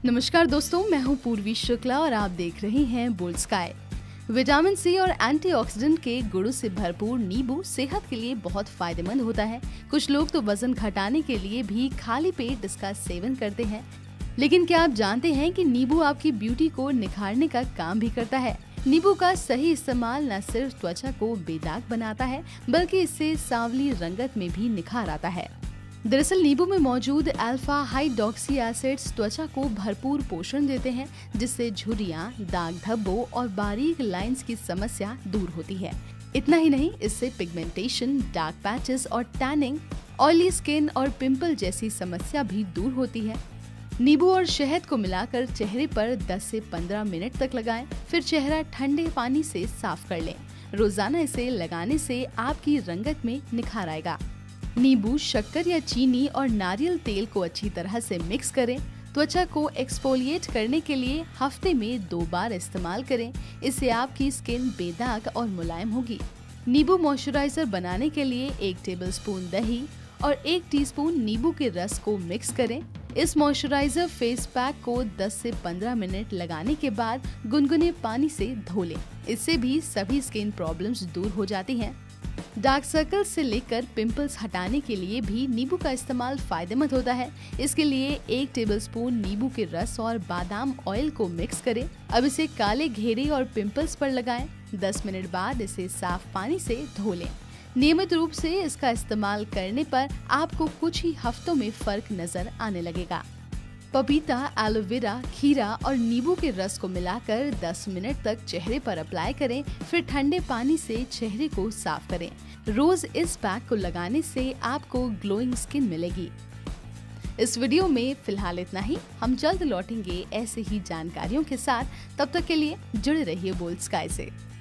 नमस्कार दोस्तों, मैं हूं पूर्वी शुक्ला और आप देख रहे हैं बोल्ड स्काई। विटामिन सी और एंटीऑक्सीडेंट के गुणों से भरपूर नींबू सेहत के लिए बहुत फायदेमंद होता है। कुछ लोग तो वजन घटाने के लिए भी खाली पेट इसका सेवन करते हैं। लेकिन क्या आप जानते हैं कि नींबू आपकी ब्यूटी को निखारने का काम भी करता है। नींबू का सही इस्तेमाल न सिर्फ त्वचा को बेदाग बनाता है, बल्कि इससे सांवली रंगत में भी निखार आता है। दरअसल नींबू में मौजूद अल्फा हाइड्रोक्सी एसिड्स त्वचा को भरपूर पोषण देते हैं, जिससे झुर्रियां, दाग धब्बों और बारीक लाइंस की समस्या दूर होती है। इतना ही नहीं, इससे पिगमेंटेशन, डार्क पैचेस और टैनिंग, ऑयली स्किन और पिंपल जैसी समस्या भी दूर होती है। नींबू और शहद को मिलाकर चेहरे पर 10 से 15 मिनट तक लगाएं, फिर चेहरा ठंडे पानी से साफ कर लें। रोजाना इसे लगाने से आपकी रंगत में निखार आएगा। नींबू, शक्कर या चीनी और नारियल तेल को अच्छी तरह से मिक्स करें। त्वचा को एक्सफोलिएट करने के लिए हफ्ते में 2 बार इस्तेमाल करें। इससे आपकी स्किन बेदाग और मुलायम होगी। नींबू मॉइस्चराइजर बनाने के लिए 1 टेबलस्पून दही और 1 टीस्पून नींबू के रस को मिक्स करें। इस मॉइस्चराइजर फेस पैक को 10 से 15 मिनट लगाने के बाद गुनगुने पानी से धो लें। इससे भी सभी स्किन प्रॉब्लम्स दूर हो जाती हैं। डार्क सर्कल्स से लेकर पिंपल्स हटाने के लिए भी नींबू का इस्तेमाल फायदेमंद होता है। इसके लिए 1 टेबलस्पून नींबू के रस और बादाम ऑयल को मिक्स करें। अब इसे काले घेरे और पिंपल्स पर लगाएं। 10 मिनट बाद इसे साफ पानी से धो लें। नियमित रूप से इसका इस्तेमाल करने पर आपको कुछ ही हफ्तों में फर्क नजर आने लगेगा। पपीता, एलोवेरा, खीरा और नींबू के रस को मिलाकर 10 मिनट तक चेहरे पर अप्लाई करें, फिर ठंडे पानी से चेहरे को साफ करें। रोज इस पैक को लगाने से आपको ग्लोइंग स्किन मिलेगी। इस वीडियो में फिलहाल इतना ही। हम जल्द लौटेंगे ऐसे ही जानकारियों के साथ। तब तक के लिए जुड़े रहिए बोल्ड स्काई से।